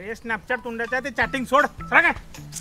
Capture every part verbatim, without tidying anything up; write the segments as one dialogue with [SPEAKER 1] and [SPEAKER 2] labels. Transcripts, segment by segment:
[SPEAKER 1] अबे स्नॅपचॅट तोंडाच्या ते चॅटिंग सोड सरा काय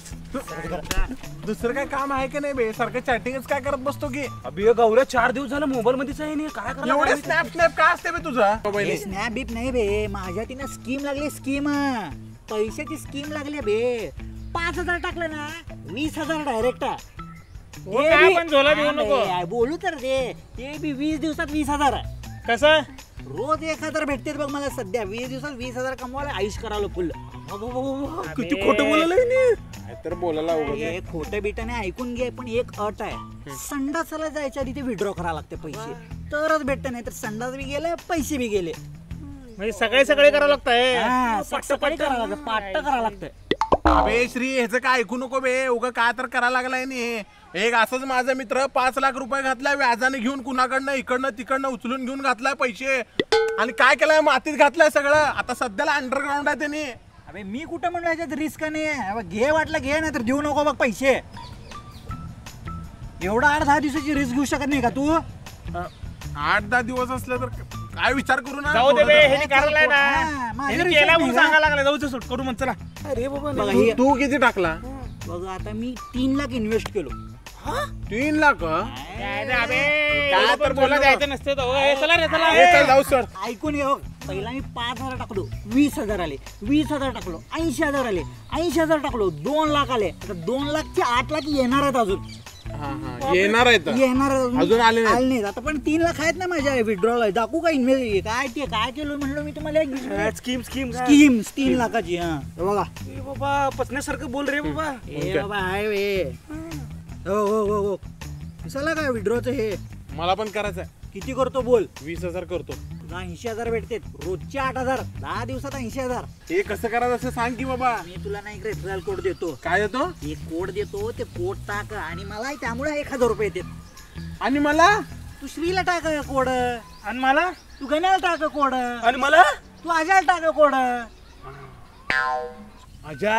[SPEAKER 2] दुसरं काय काम आहे की नाही बे? सारखं चॅटिंगच काय करत बसतो की?
[SPEAKER 3] अबे गौऱ्या चार दिवस झालं मोबाईल मध्येच आहे नाही काय करायला
[SPEAKER 2] एवढे स्नॅप स्नॅप का असते बे तुझा मोबाईल?
[SPEAKER 4] स्नॅप बीप नाही बे, माझ्या तिनं स्कीम लागली. स्कीम पैशाची स्कीम लागली बे. पाच हजार टाकलं ना वीस हजार डायरेक्ट.
[SPEAKER 1] काय पण झोला देऊ नको.
[SPEAKER 4] बोलू तर दे. ते बी वीस दिवसात वीस हजार.
[SPEAKER 1] कसं
[SPEAKER 4] रोज एक हजार भेटते बघ मला सध्या. वीस दिवसात वीस हजार कमवायला आयुष करावं फुल.
[SPEAKER 2] किती खोटं बोलायला तर बोलायला
[SPEAKER 4] खोटं बिटाने ऐकून घे, पण एक अट आहे. संडासाला जायच्या आधी ते विड्रॉ करावं लागते पैसे, तरच भेटत. नाही तर संडास बी गेले पैसे बी गेले.
[SPEAKER 1] म्हणजे सगळे सगळे करावं लागतंय.
[SPEAKER 4] सगळे करावं लागतं, पाट्ट करावं लागतं.
[SPEAKER 2] अबे श्री ह्याचं काय ऐकू नको बे. उगा काय तर करायला लागलाय नी. एक असंच माझा मित्र पाच लाख रुपये घातलाय व्याजाने घेऊन, कुणाकडनं इकडनं तिकडनं उचलून घेऊन घातलाय पैसे, आणि काय केलंय मातीत घातलाय सगळं. आता सध्याला अंडरग्राऊंड आहे त्यांनी.
[SPEAKER 4] अबे मी कुठं म्हणलं याच्यात रिस्क नाही. घे वाटलं घे, नाही तर देऊ नको बघ पैसे. एवढा आठ दहा दिवसाची रिस्क घेऊ शकत नाही का तू?
[SPEAKER 2] आठ दहा दिवस असलं तर काय विचार करू ना.
[SPEAKER 1] जाऊ दे बे, ह्याने करायलाय ना.
[SPEAKER 4] हा, माझा
[SPEAKER 1] ह्याने
[SPEAKER 4] विचार
[SPEAKER 1] केला म्हणून
[SPEAKER 4] नाही
[SPEAKER 1] सांगायला लागला. जाऊ दे सोड, करू म्हणत चला.
[SPEAKER 3] अरे बाबा
[SPEAKER 4] बघा हे
[SPEAKER 2] तू किती टाकला?
[SPEAKER 4] बघ आता मी तीन लाख इन्व्हेस्ट केलो.
[SPEAKER 2] तीन लाख
[SPEAKER 1] काय रे अबे,
[SPEAKER 2] काय
[SPEAKER 1] एवढं
[SPEAKER 2] तर
[SPEAKER 1] पण बोला
[SPEAKER 2] बोललो.
[SPEAKER 1] जायचं नसते तो. ए, चला रे चला.
[SPEAKER 2] ए, चल जाऊ सर.
[SPEAKER 4] ऐकून घे. हो, पहिला मी पाच हजार टाकलो, वीस हजार आले. वीस हजार टाकलो, ऐंशी हजार आले. ऐंशी हजार टाकलो, दोन लाख आले. आता दोन लाखचे आठ लाख येणार आहेत अजून.
[SPEAKER 2] येणार आहेत
[SPEAKER 4] येणार
[SPEAKER 2] अजून आले नाहीत.
[SPEAKER 4] आले नाहीत. आता पण तीन लाख आहेत ना माझ्या विड्रॉल. दाखवू का इन्व्हेस्ट काय ते काय केलं म्हणलं मी तुम्हाला. एक
[SPEAKER 3] स्कीम स्कीम
[SPEAKER 4] स्कीम तीन लाखाची. हा बघा
[SPEAKER 3] बाबा पचण्यासारखं बोल रे बाबा.
[SPEAKER 4] ए बाबा आहे वे. हो हो हो हो कशाला काय विड्रॉचं हे
[SPEAKER 2] मला पण करायचं आहे.
[SPEAKER 4] किती करतो बोल.
[SPEAKER 2] वीस हजार करतो.
[SPEAKER 4] तुला ऐंशी हजार भेटते रोजचे. आठ हजार दहा दिवसात ऐंशी हजार.
[SPEAKER 2] हे कसं करायचं असं सांग की बाबा.
[SPEAKER 4] मी तुला ना एक रेफरल कोड देतो.
[SPEAKER 2] काय देतो?
[SPEAKER 4] एक कोड देतो, ते कोड टाक आणि मला त्यामुळे एक हजार रुपये येतात.
[SPEAKER 2] आणि मला
[SPEAKER 4] तू श्रीला टाक कोड,
[SPEAKER 1] आणि मला
[SPEAKER 4] तू गण्याला टाक कोड,
[SPEAKER 3] आणि मला
[SPEAKER 4] तू अजयला टाक कोड.
[SPEAKER 2] अजा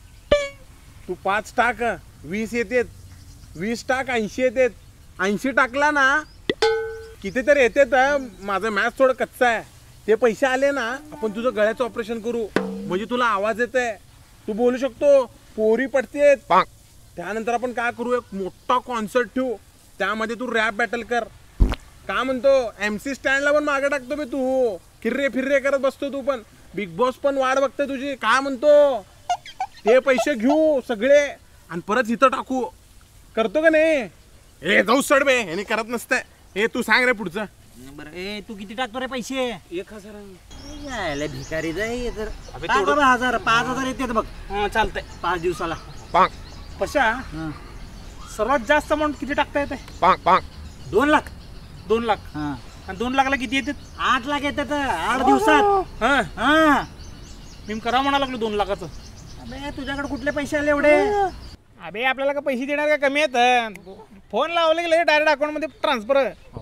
[SPEAKER 2] तू पाच टाक वीस येतेत. वीस टाक ऐंशी येतेत. ऐंशी टाकला ना कितीतरी येतेत. माझं मॅथ्स थोडं कच्चा आहे. ते पैसे आले ना आपण तुझं गळ्याचं ऑपरेशन करू. म्हणजे तुला आवाज येत आहे, तू बोलू शकतो, पोरी पडतेत. त्यानंतर आपण काय करू, एक मोठा कॉन्सर्ट ठेवू. त्यामध्ये तू रॅप बॅटल कर. काय म्हणतो, एमसी स्टँडला पण मागे टाकतो मी. तू फिर्रे फिर्रे करत बसतो तू पण. बिग बॉस पण वाट बघते तुझी. काय म्हणतो, ते पैसे घेऊ सगळे आणि परत इथं टाकू. करतो का नाही? ए जाऊ सड बे, हे करत नसतंय. हे तू सांग रे पुढचं.
[SPEAKER 4] बरं ए तू किती टाकतो रे पैसे?
[SPEAKER 3] एक हजार
[SPEAKER 4] यायला भिकारी जाई तर टाक बाबा हजार. पाच हजार येते बघ.
[SPEAKER 3] हा चालतंय.
[SPEAKER 4] पाच दिवसाला.
[SPEAKER 1] पशा
[SPEAKER 4] हा.
[SPEAKER 1] सर्वात जास्त अमाऊंट किती टाकता येते?
[SPEAKER 4] दोन लाख.
[SPEAKER 1] दोन लाख.
[SPEAKER 4] हा
[SPEAKER 1] आणि दोन लाखला किती येतात?
[SPEAKER 4] आठ लाख येतात आठ दिवसात.
[SPEAKER 1] हा
[SPEAKER 4] हा
[SPEAKER 1] मी करा म्हणा लागलो दोन लाखाचं.
[SPEAKER 4] अबे तुझ्याकडे कुठले पैसे आले एवढे?
[SPEAKER 1] अबे आपल्याला का पैसे देणार का कमी आहेत? फोन लावले की डायरेक्ट अकाउंट मध्ये ट्रान्सफर.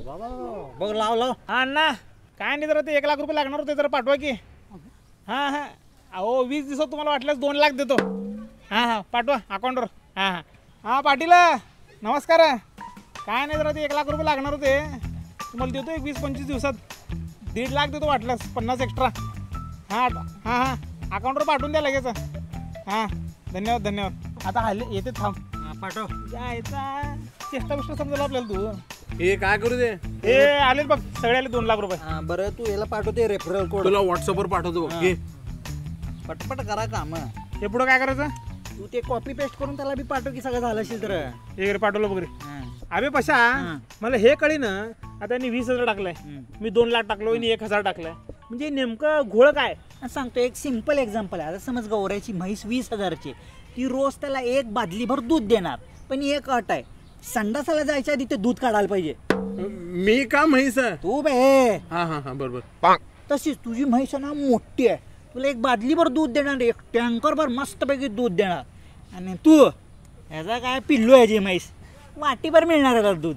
[SPEAKER 4] बघ लाव लाव.
[SPEAKER 1] हा अण्णा काय नाही, जरा ते एक लाख रुपये लागणार होते, जरा पाठवा की. हां हां अहो वीस दिवसात तुम्हाला वाटल्यास दोन लाख देतो. हां हां पाठवा अकाउंटवर. हां हां हां पाटील नमस्कार. काय नाही, जरा ते एक लाख रुपये लागणार होते, तुम्हाला देतो एक वीस पंचवीस दिवसात. दीड लाख देतो वाटल्यास, पन्नास एक्स्ट्रा. हां हां हां अकाउंटवर पाठवून द्या लगेच. हां धन्यवाद धन्यवाद. आता हल्ले येते थांब.
[SPEAKER 4] पाठव.
[SPEAKER 1] जायचा चेष्टा बिष्टा समजला आपल्याला तू.
[SPEAKER 2] हे काय करू दे.
[SPEAKER 1] हे आले बघ सगळे आले दोन लाख रुपये.
[SPEAKER 4] हा बरं तू याला पाठवते रेफरल कोड.
[SPEAKER 2] तुला व्हॉट्सअपवर पाठवतो बघ. घे
[SPEAKER 4] पटपट करा काम.
[SPEAKER 1] हे पुढं काय करायचं?
[SPEAKER 4] तू ते कॉपी पेस्ट करून त्याला बी पाठव की सगळं झालं असेल तर.
[SPEAKER 1] हे पाठवलं वगैरे.
[SPEAKER 4] हा.
[SPEAKER 1] अबे पशा मला हे कळी ना. आता यांनी वीस हजार टाकलाय, मी दोन लाख टाकलो, यांनी एक हजार टाकलाय. म्हणजे नेमकं घोळ काय
[SPEAKER 4] सांगतो. एक सिंपल एक्झाम्पल आहे. आता समज गौऱ्याची म्हैस वीस हजारची, ती रोज त्याला एक बादलीभर दूध देणार. पण एक अट आहे, संडासाला जायच्या आधी ते दूध काढायला पाहिजे.
[SPEAKER 2] मी का म्हैस?
[SPEAKER 4] तू बे.
[SPEAKER 2] हा हा हा बरोबर.
[SPEAKER 4] तशीच तुझी म्हैस ना मोठी आहे, तुला एक बादलीभर दूध देणार, एक टँकर भर मस्तपैकी दूध देणार. आणि तू ह्याचा काय पिल्लू आहे जी म्हैस, वाटीभर मिळणार आहे दूध.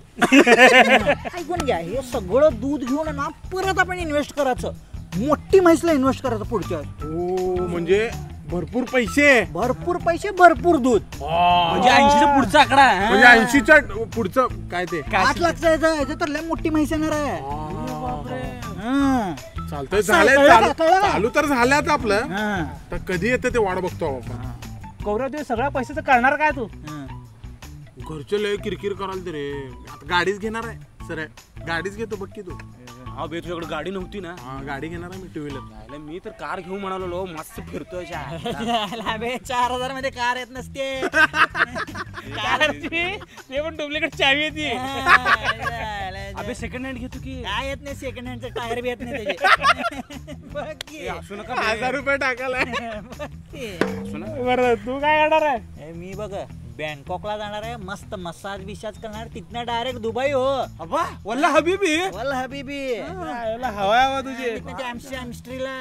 [SPEAKER 4] ऐकून घ्या, हे सगळं दूध घेऊन ना परत आपण इन्व्हेस्ट करायचं. मोठी म्हैसला इन्व्हेस्ट करायचं पुढच्या.
[SPEAKER 2] हो म्हणजे भरपूर पैसे.
[SPEAKER 4] भरपूर पैसे भरपूर दूध.
[SPEAKER 3] म्हणजे ऐंशीच्या पुढचा आकडा.
[SPEAKER 2] म्हणजे ऐंशीच्या पुढचं काय ते
[SPEAKER 4] आठ लाखचा याचा तर लय मोठी म्हैस येणार आहे.
[SPEAKER 2] चालतंय झालंय
[SPEAKER 4] कळलं का?
[SPEAKER 2] चालू
[SPEAKER 4] कळलं का?
[SPEAKER 2] चालू तर झाल्यात आपलं
[SPEAKER 4] हा.
[SPEAKER 2] तर कधी येतं ते वाट बघतो आपण
[SPEAKER 1] गौरव ते सगळ्या पैशाचं करणार काय तू
[SPEAKER 4] हा.
[SPEAKER 2] घरचे लय किरकिर कराल ते रे आता गाडीच घेणार आहे सर गाडीच घेतो बघ की तू
[SPEAKER 3] हा बे तुझ्याकडे गाडी नव्हती ना
[SPEAKER 2] हा गाडी घेणार आहे मी टू व्हीलर
[SPEAKER 3] यायला मी तर कार घेऊ म्हणालो मस्त फिरतोय च्या.
[SPEAKER 4] याला बे चार हजार मध्ये कार येत नसते
[SPEAKER 1] कारची ते पण डुप्लिकेट चावी येते
[SPEAKER 3] अबे सेकंड हँड घेतो की
[SPEAKER 4] काय येत नाही सेकंड हँडचं टायर बी येत नाही त्याचे बघ की.
[SPEAKER 3] असू नका बे.
[SPEAKER 2] हजार रुपये टाकायला
[SPEAKER 4] बघ की.
[SPEAKER 3] असू ना
[SPEAKER 1] बरं तू काय करणार आहे
[SPEAKER 4] ए, मी बघ बँकॉकला जाणार आहे मस्त मसाज बिसाज करणार तिथनं डायरेक्ट दुबई हो
[SPEAKER 3] अबा वल्ला हबीबी
[SPEAKER 4] वल हबीबी
[SPEAKER 1] याला हवा हवा तुझे
[SPEAKER 4] आमस्ट्रीला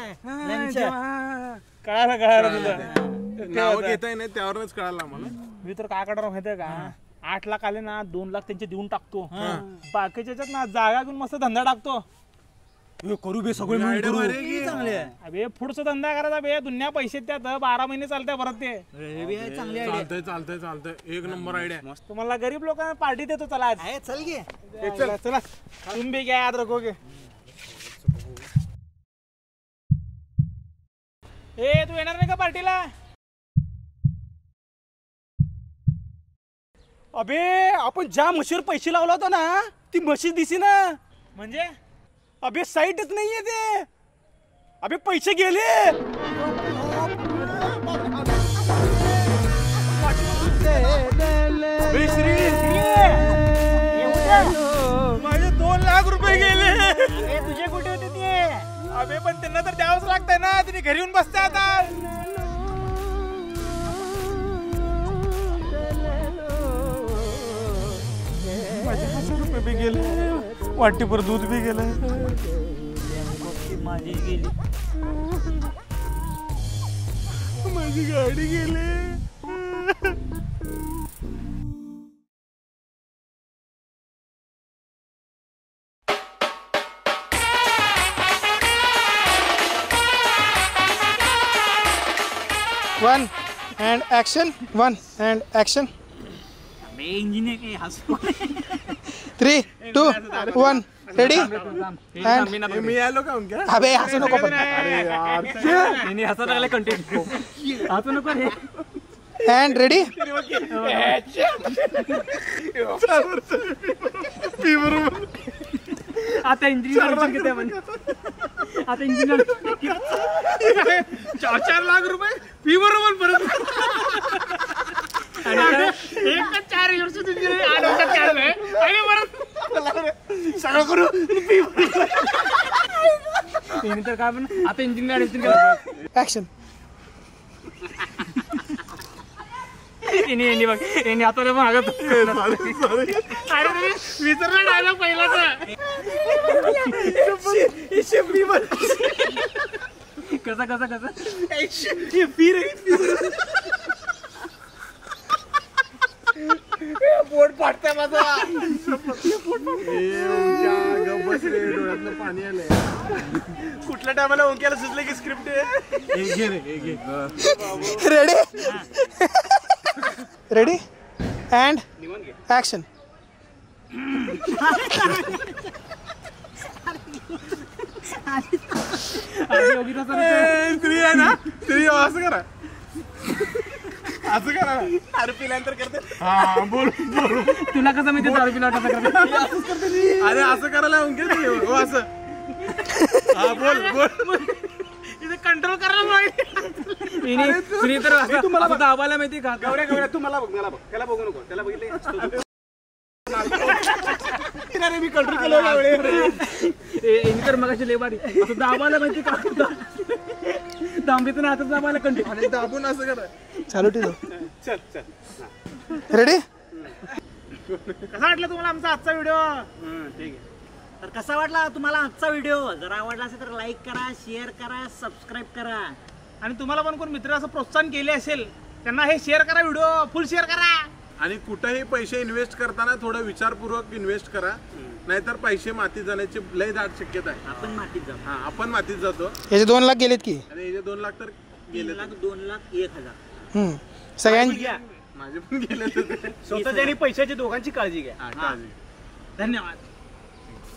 [SPEAKER 1] कळालं कळालं तुला
[SPEAKER 2] नाव घेताय नाही त्यावरच कळालं आम्हाला
[SPEAKER 1] मी तर काय करणार माहितीये का आठ लाख आले ना दोन लाख त्यांचे देऊन टाकतो बाकीच्या याच्यात ना जागा घेऊन मस्त धंदा टाकतो
[SPEAKER 3] हे करू बे सगळे मिळून
[SPEAKER 2] आयडिया
[SPEAKER 3] करू.
[SPEAKER 2] भारी आहे की?
[SPEAKER 4] चांगले आहे.
[SPEAKER 1] अबे पुढचा धंदा करायचा बे दुनिया पैसे त्यात बारा महिने चालते परत ते
[SPEAKER 4] हे बी आहे, चांगली आयडिया
[SPEAKER 2] चालतंय चालतंय चालतंय एक नंबर आयडिया
[SPEAKER 1] तुम्हाला गरीब लोकांना पार्टी देतो चला आज
[SPEAKER 4] आहे चल घे
[SPEAKER 1] चला चला तुम भी क्या याद रखोगे ए तू येणार नाही का पार्टीला
[SPEAKER 3] अबे आपण ज्या म्हशीवर पैसे लावला होता ना ती म्हशी दिसी ना
[SPEAKER 1] म्हणजे
[SPEAKER 3] अबे साईटच नाहीये ते अबे पैसे गेले अबे श्री
[SPEAKER 1] माझे दोन लाख रुपये गेले
[SPEAKER 4] अरे तुझे कुठे होते ते
[SPEAKER 1] अबे पण त्यांना तर द्यावंच लागतंय ना तिने घरी येऊन बसते आता माझे हजार रुपये बी गेले वाटीभर दूध बी गेलं
[SPEAKER 4] माझी गेली
[SPEAKER 1] माझी गाडी गेली
[SPEAKER 5] One and action. One and action.
[SPEAKER 4] अबे इंजिनियर काही हसू
[SPEAKER 5] Three, two, one. Ready? And
[SPEAKER 2] हे मी आलो का उनका
[SPEAKER 5] अबे हसू नको पण.
[SPEAKER 3] हसा लागला कंटेंट हसू नको रे
[SPEAKER 5] And ready?
[SPEAKER 3] आता इंजिनियर किती म्हणजे आता इंजिनियर
[SPEAKER 1] चार चार लाख रुपये फी बरोबर परत एक का चार वर्ष तुझे आठ वर्षात काढलंय आणि परत
[SPEAKER 3] सगळं करू तर काय पण आता इंजिनियर इंजिनियर
[SPEAKER 5] Action.
[SPEAKER 3] येणे येणे बघ येणे आता पण आगत
[SPEAKER 1] अरे तुम्ही विसरला डायलॉग पहिलाच
[SPEAKER 3] कसा कसा कसा
[SPEAKER 1] पोट फाटतंय माझा
[SPEAKER 2] बस रे डोळ्यातनं पाणी आलंय
[SPEAKER 1] कुठल्या टायमाला ओंक्याला सुचलं की स्क्रिप्ट
[SPEAKER 2] हे घे रे हे घे
[SPEAKER 5] Ready? Ready? And action.
[SPEAKER 2] स्त्री आहे ना स्त्री असं करा असं करा
[SPEAKER 1] अरे पिल्यानंतर करते
[SPEAKER 2] हा बोल बोल
[SPEAKER 3] तुला कसं माहिती दारू पिला
[SPEAKER 2] अरे असं करायला उनके हो असं हा बोल बोल
[SPEAKER 1] इथे कंट्रोल करायला पाहिजे
[SPEAKER 3] श्री तर असं तुम्हाला दाबायला माहिती का
[SPEAKER 1] गौऱ्या गौऱ्या तू मला बघ मला बघ त्याला बघू नको त्याला बघितलं मी कंट्रोल केलं
[SPEAKER 3] तर मग लय बारी असं दाबायला माहिती का दांबीतून हातात दाबायला कंटिन्यू
[SPEAKER 2] आणि दाबून असं करा
[SPEAKER 5] चालू ठेव.
[SPEAKER 1] चल चल
[SPEAKER 5] Ready?
[SPEAKER 1] कसा वाटला तुम्हाला आमचा आजचा व्हिडिओ
[SPEAKER 3] ठीक आहे
[SPEAKER 4] तर कसा वाटला तुम्हाला आजचा व्हिडिओ जर आवडला असेल तर लाईक करा शेअर करा सबस्क्राईब करा
[SPEAKER 1] आणि तुम्हाला पण कोण मित्र असं प्रोत्साहन केले असेल त्यांना हे शेअर करा व्हिडिओ फुल शेअर करा
[SPEAKER 2] आणि कुठेही पैसे इन्व्हेस्ट करताना थोडं विचारपूर्वक इन्व्हेस्ट करा नाहीतर पैसे मातीत जाण्याची लय दाट शक्यता आहे
[SPEAKER 4] आपण मातीत जाऊ
[SPEAKER 2] हा आपण मातीत जातो
[SPEAKER 5] याचे दोन लाख गेलेत की.
[SPEAKER 2] आणि हे दोन लाख तर गेले
[SPEAKER 4] तीन लाख दोन लाख एक हजार
[SPEAKER 5] हम्म. सगळ्यांची
[SPEAKER 2] माझे पण गेले
[SPEAKER 1] स्वतःच्या आणि पैशाची दोघांची काळजी घ्या
[SPEAKER 2] हा काळजी
[SPEAKER 1] धन्यवाद